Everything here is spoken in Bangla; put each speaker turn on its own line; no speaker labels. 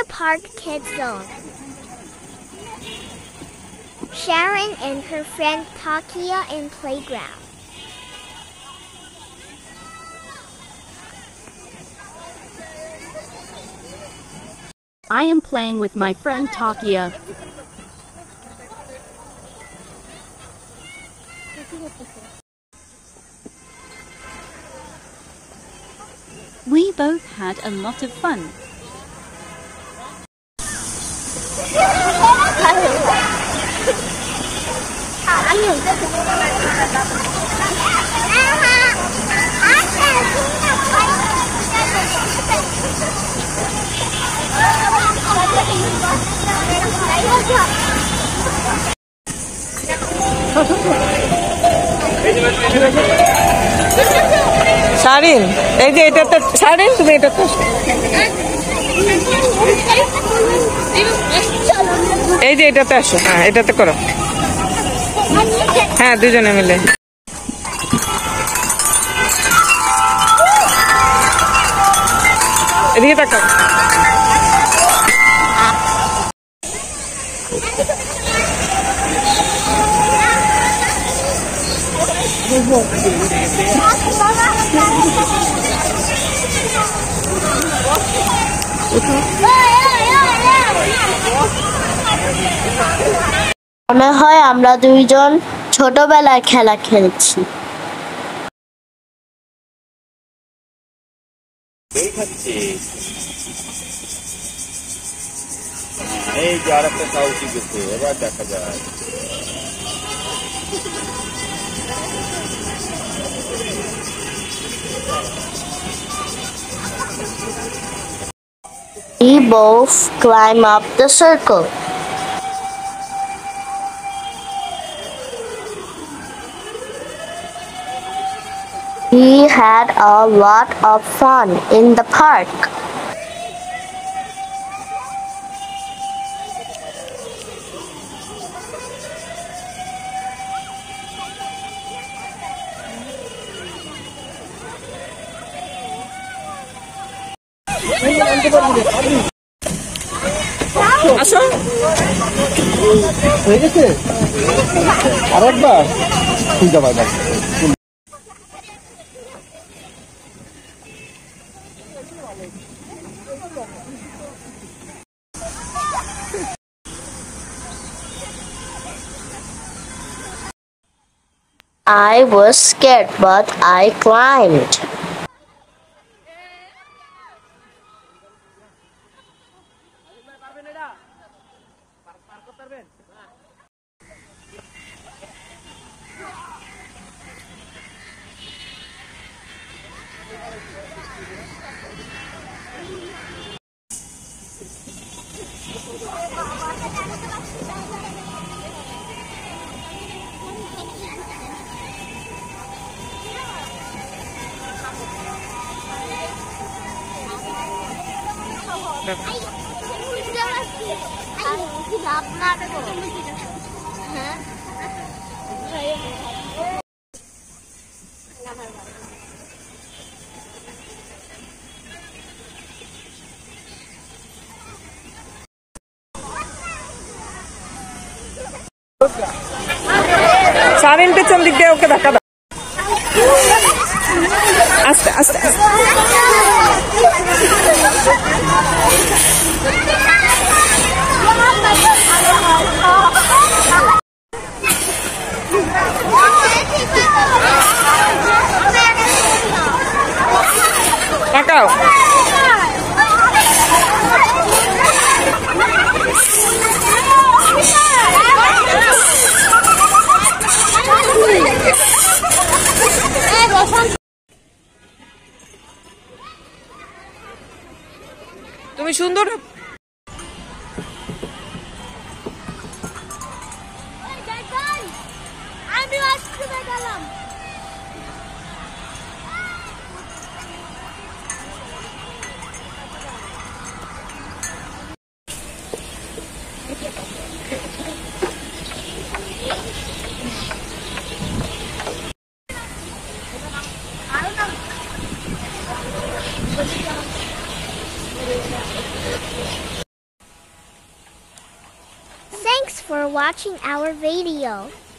Ramna Park Kids Zone. Shahrin and her friend Takia in playground.
I am playing with my friend Takia. We both had a lot of fun.
Shahrin, এই যে এটা তো Shahrin তুমি এটা তো এই যে এটাতে আসো হ্যাঁ এটাতে করো হ্যাঁ দুজনে মিলে এদিকে তাকাও
মনে হয় আমরা দুইজন ছোটবেলায় খেলা খেলছি।
এই যে আরেকটা সাউথি গেছে এবার দেখা যায়
We both climb up the circle. We had a lot of fun in the park.
আসো হয়ে গেছে আরেকবার ঠিক আছে
I was scared, but I climbed.
Shahrin পেছন দিক দিয়ে ওকে ধাক্কা দাও আস্তে আস্তে তাকাও তুমি সুন্দর
Thanks for watching our video.